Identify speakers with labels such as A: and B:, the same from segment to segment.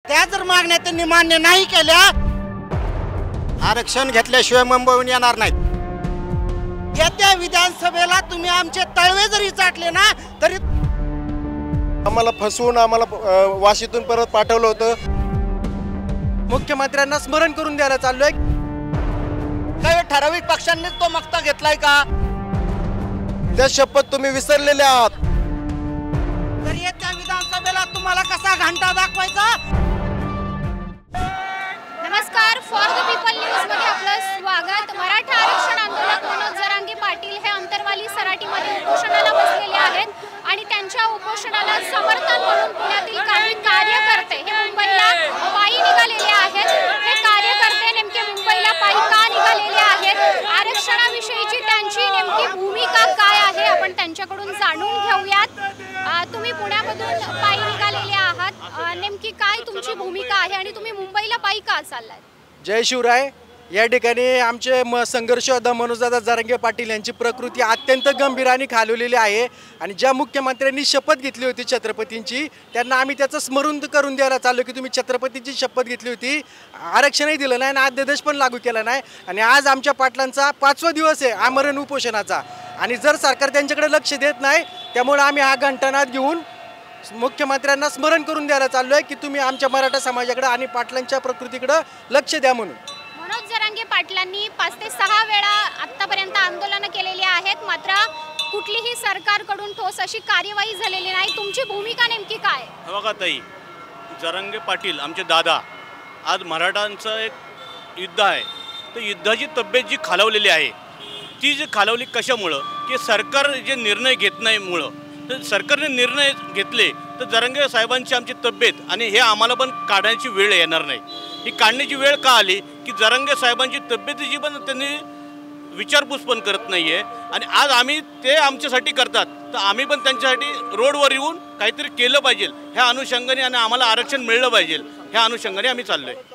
A: त्या जर मागण्या त्यांनी मान्य नाही केल्या,
B: आरक्षण घेतल्याशिवाय मुंबईहून येणार नाहीत।
A: येत्या विधानसभेला तुम्ही आमचे तळवे जरी चाटले ना तरी
C: आम्हाला फसवून आम्हाला वाशीतून परत पाठवलं होतं।
D: मुख्यमंत्र्यांना स्मरण करून द्यायला चाललोय।
A: काही ठराविक पक्षांनीच तो मक्ता घेतलाय का?
C: त्या शपथ तुम्ही विसरलेले आहात।
A: तर येत्या विधानसभेला तुम्हाला कसा घंटा दाखवायचा?
E: नमस्कार, फॉर द पीपल न्यूज मध्ये आपलं स्वागत। मराठा आरक्षण आंदोलक मनोज जरांगे पाटील हे अंतरवाली सराटीमध्ये उपोषणाला बसलेले आहेत आणि त्यांच्या उपोषणाला समर्थन म्हणून पुण्यातील काही कार्यकर्ते हे मुंबईला पायी निघालेले आहेत। हे कार्यकर्ते नेमके मुंबईला पायी का निघालेले आहेत, आरक्षणाविषयीची त्यांची नेमकी भूमिका काय आहे, आपण त्यांच्याकडून जाणून घेऊयात। तुम्ही पुण्यामधून पायी निघालेले आहात, नेमकी काय तुमची भूमिका आहे आणि तुम्ही मुंबईला पायी का चाललाय?
D: जय शिवराय। या ठिकाणी आमचे संघर्ष योद्धा मनोजदादा जरांगे पाटील यांची प्रकृती अत्यंत गंभीर आणि खालवलेली आहे आणि ज्या मुख्यमंत्र्यांनी शपथ घेतली होती छत्रपतींची, त्यांना आम्ही त्याचं स्मरण करून द्यायला चाललो की तुम्ही छत्रपतींची शपथ घेतली होती, आरक्षणही दिलं नाही आणि अध्यादेश पण लागू केला नाही आणि आज आमच्या पाटलांचा 5वा दिवस आहे आमरण उपोषणाचा आणि जर सरकार त्यांच्याकडे लक्ष देत नाही, त्यामुळे आम्ही हा घंटानाद घेऊन मुख्यमंत्र्यांना स्मरण करून द्यायला चाललोय की तुम्ही आमच्या मराठा समाजाकडे आणि पाटलांच्या प्रकृतीकडे लक्ष द्या म्हणून।
E: मनोज जरांगे पाटलांनी 5 ते 6 वेळा आतापर्यंत आंदोलन केलेली आहेत, मात्र कुठलीही सरकारकडून ठोस अशी कार्यवाही झालेली नाही। तुमची भूमिका नेमकी काय?
F: बघा ताई, जरांगे पाटील आमचे दादा, आज मराठांचं एक युद्ध आहे, तर युद्धाची तब्येत जी खालावलेली आहे ती जी खालावली कशामुळं की सरकार जे निर्णय घेत नाही मुळं, तर सरकारने निर्णय घेतले तर जरांगे साहेबांची आमची तब्येत आणि हे आम्हाला पण काढण्याची वेळ येणार नाही। ही काढण्याची वेळ का आली की जरांगे साहेबांची तब्येतीची पण त्यांनी विचारपूस पण करत नाही आहे आणि आज आम्ही ते आमच्यासाठी करतात, तर आम्ही पण त्यांच्यासाठी रोडवर येऊन काहीतरी केलं पाहिजे ह्या अनुषंगाने आणि आम्हाला आरक्षण मिळलं पाहिजे ह्या अनुषंगाने आम्ही चाललो आहे।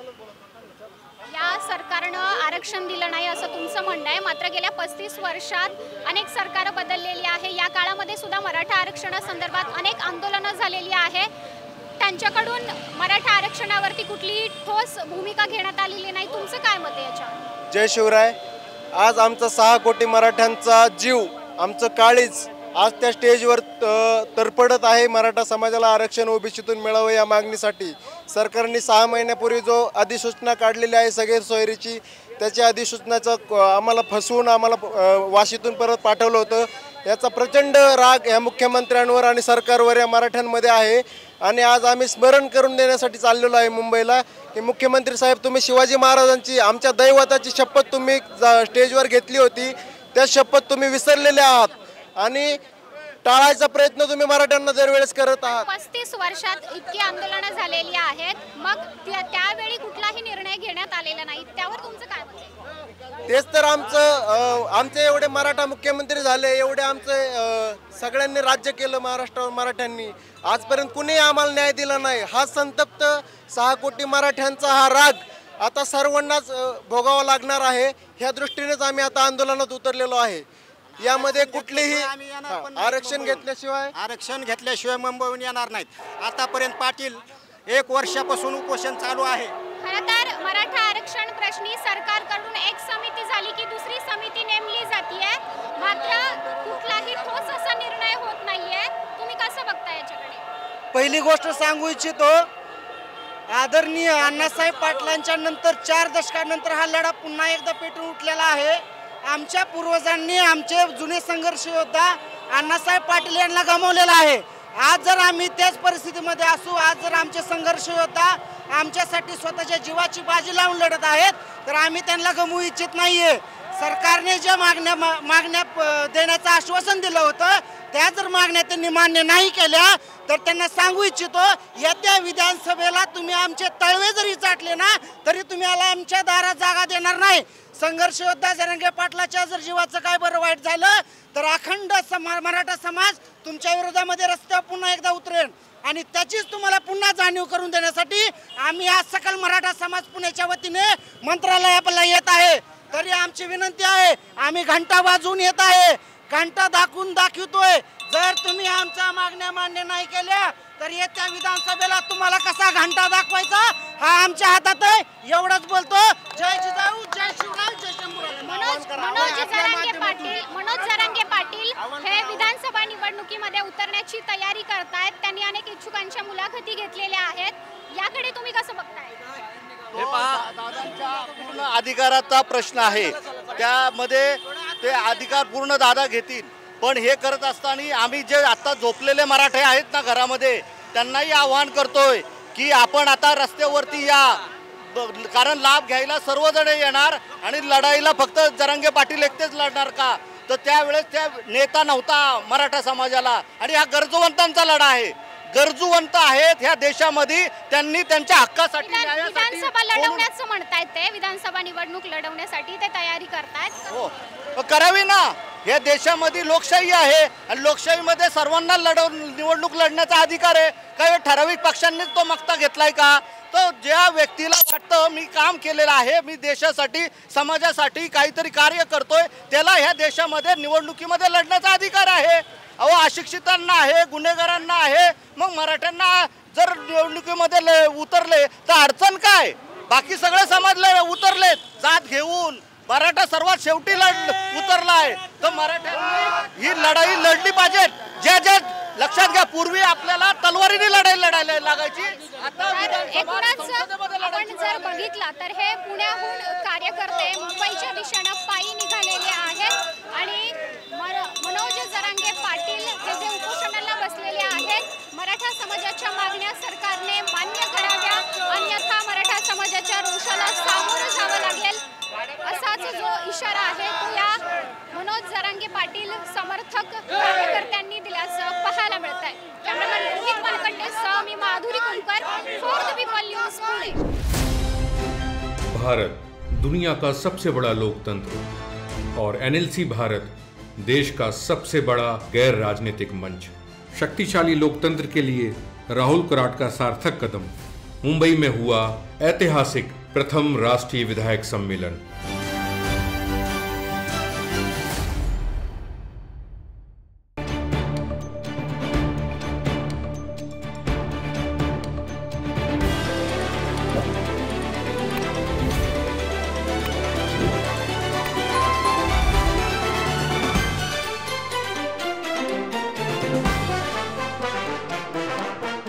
E: या सरकारनं आरक्षण दिलं नाही असं तुमचं म्हणणं आहे, मात्र गेल्या 35 वर्षात अनेक सरकार बदललेली आहे। या काळामध्ये सुद्धा मराठा आरक्षणासंदर्भात अनेक आंदोलनं झालेली आहे, त्यांच्याकडून मराठा आरक्षणावरती कुठलीही ठोस भूमिका घेण्यात आलेली नाही। तुमचं काय मत आहे याच्यावर?
C: जय शिवराय। आज आमचा 6 कोटी मराठ्यांचा जीव, आमचं काळीज आज त्या स्टेजवर तरपडत आहे। मराठा समाजाला आरक्षण ओबीसीतून मिळावं या मागणीसाठी सरकारने 6 महिन्यापूर्वी जो अधिसूचना काढलेली आहे सगळे सोयरीची, त्याच्या अधिसूचनाचं आम्हाला फसवून आम्हाला वाशीतून परत पाठवलं होतं। याचा प्रचंड राग या मुख्यमंत्र्यांवर आणि सरकारवर या मराठ्यांमध्ये आहे आणि आज आम्ही स्मरण करून देण्यासाठी चाललेलो आहे मुंबईला की मुख्यमंत्री साहेब, तुम्ही शिवाजी महाराजांची आमच्या दैवताची शपथ तुम्ही स्टेजवर घेतली होती, त्या शपथ तुम्ही विसरलेले आहात आणि टाळायचा प्रयत्न तुम्ही मराठ्यांना दरवेळेस करत आहात।
E: 35 वर्षात इतकी आंदोलनं झालेली आहेत, मग त्यावेळी कुठलाही निर्णय घेण्यात आलेला नाही, त्यावर तुमचं काय मत आहे?
C: तेच तर आमचे एवढे मराठा मुख्यमंत्री झाले, एवढे आमचे सगळ्यांनी राज्य केलं महाराष्ट्रावर मराठ्यांनी, आजपर्यंत कुणी आम्हाला न्याय दिला नाही। हा संतप्त 6 कोटी मराठ्यांचा हा राग आता सर्वांनाच भोगावा लागणार आहे, ह्या दृष्टीनेच आम्ही आता आंदोलनात उतरलेलो आहे। यामध्ये कुठलीही आरक्षण
B: घेतल्याशिवाय मुंबईहून येणार नाहीत। आतापर्यंत पाटील 1 वर्षापासून उपोषण चालू आहे।
E: खरं तर मराठा आरक्षण प्रश्नी सरकारकडून एक समिती झाली की दुसरी समिती नेमली जातीये, मात्र कुठलाही ठोस असा निर्णय होत नाहीये। तुम्ही कसं बघता याच्याकडे?
A: पहिली गोष्ट सांगू इच्छितो, आदरणीय अण्णासाहेब पाटलांच्या नंतर 4 दशकानंतर हा लढा पुन्हा एकदा पेटून उठलेला आहे। आमच्या पूर्वजांनी आमचे जुने संघर्ष योद्धा अण्णासाहेब पाटील यांना गमावलेला आहे। आज जर आम्ही त्याच परिस्थितीमध्ये असू, आज जर आमचे संघर्ष योद्धा आमच्यासाठी स्वतःच्या जीवाची बाजी लावून लढत आहेत, तर आम्ही त्यांना गमवू इच्छित नाहीये। सरकारने ज्या मागण्या देण्याचं आश्वासन दिलं होतं, त्या जर मागण्या त्यांनी मान्य नाही केल्या तर त्यांना सांगू इच्छितो, येत्या विधानसभेला तुम्ही आमचे तळवे जरी चाटले ना तरी तुम्ही आमच्या दारात जागा देणार नाही। संघर्ष योद्धा जरांगे पाटलाच्या जर जीवाचं काय बरं वाईट झालं तर अखंड मराठा समाज तुमच्या विरोधामध्ये रस्त्यावर पुन्हा एकदा उतरेल आणि त्याचीच तुम्हाला पुन्हा जाणीव करून देण्यासाठी आम्ही आज सकल मराठा समाज पुण्याच्या वतीने मंत्रालयाला येत आहे। तरी आमची विनंती आहे, आम्ही घंटा वाजवून येत आहे, घंटा दाखवतोय। जर तुम्ही आमच्या मागण्या मान्य नाही केल्या तर येत्या विधानसभेला तुम्हाला कसा घंटा दाखवायचा हा आमच्या हातात आहे. एवढंच बोलतो. जय जिजाऊ, जय शिवराय, जय शंभूराज.
E: मनोज जरांगे पाटील हे विधानसभा निवडणुकीमध्ये उतरण्याची तयारी करतायत. त्यांनी अनेक इच्छुकांच्या मुलाखती घेतलेल्या आहेत. याकडे तुम्ही कसं बघताय?
G: हे पहा, दादांच्या पूर्ण अधिकाराचा प्रश्न आहे. त्यामध्ये ते अधिकार पूर्ण दादा घेतील. पण हे करत असताना आम्ही जे आता झोपलेले मराठे आहेत ना घरामध्ये, त्यांनाही आवाहन करतोय की आपण आता रस्त्यावरती या, कारण लाभ घ्यायला सर्वजण येणार आणि लढाईला फक्त जरांगे पाटील एकटेच लढणार का? तर त्यावेळेस त्या नेता नव्हता मराठा समाजाला, आणि हा गरजूवंतांचा लढा आहे. गरजूवंत आहेत ह्या देशामध्ये, त्यांनी त्यांच्या हक्कासाठी
E: विधानसभा लढवण्याचं म्हणतायत. ते विधानसभा निवडणूक लढवण्यासाठी ते तयारी करतायत.
G: हो, करावी ना. या देशामध्ये लोकशाही आहे आणि लोकशाहीमध्ये सर्वांना निवडणूक लढण्याचा अधिकार आहे. काही ठराविक पक्षांनीच तो मक्ता घेतलाय का? तो ज्या व्यक्तीला वाटतं मी काम केलेलं आहे, मी देशासाठी समाजासाठी काहीतरी कार्य करतोय, त्याला ह्या देशामध्ये निवडणुकीमध्ये लढण्याचा अधिकार आहे. अहो, अशिक्षितांना आहे, गुन्हेगारांना आहे. मग मराठ्यांना जर निवडणुकीमध्ये उतरले तर अडचण काय? बाकी सगळे समाज उतरलेत जात घेऊन. मराठा सर्वात शेवटी उतरलाय. तर मराठ्यांनी ही लढाई लढली पाहिजे. ज्या लक्षात घ्या, पूर्वी आपल्याला तलवारीने लढायला लागायची. आता
E: आपण जर बघितला तर हे पुण्याहून कार्यकर्ते मुंबईच्या दिशेनं पायी निघालेले आहेत आणि मनोज जरांगे पाटील हे जे उपोषणाला बसलेले आहेत, मराठा समाजाच्या मागण्या सरकारने मान्य कराव्या, अन्यथा मराठा समाजाच्या रोषाला सामोरं जावं लागेल, असाच जो इशारा आहे तो या मनोज जरांगे पाटील समर्थक कार्यकर्त्यांनी दिल्याचं पाहायला मिळत आहे. कॅमेरामॅन रोहित मालकंडेसह मी माधुरी कुलकर, for the people news, Pune.
H: Bharat दुनिया का सबसे बड़ा लोकतंत्र और NLC भारत देश का सबसे बड़ा गैर राजनीतिक मंच. शक्तिशाली लोकतंत्र के लिए राहुल कराट का सार्थक कदम. मुंबई में हुआ ऐतिहासिक प्रथम राष्ट्रीय विधायक सम्मेलन.